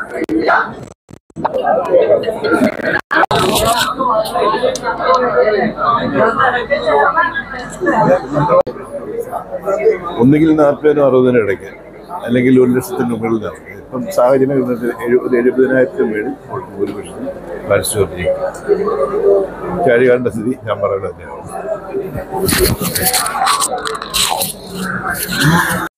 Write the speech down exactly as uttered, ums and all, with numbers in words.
ഒന്നുകിൽ നാൽപ്പതിനും അറുപതിനും ഇടയ്ക്ക്, അല്ലെങ്കിൽ ഒരു ലക്ഷത്തിന് മുകളിൽ നടക്കും. ഇപ്പം സാഹചര്യം എഴുപത് എഴുപതിനായിരത്തിന് മേളിൽ ഭൂരിപക്ഷം പരിശോധിക്കും. ചാഴികാടിൻ്റെ സ്ഥിതി ഞാൻ പറയുന്നത് തന്നെയാണ്.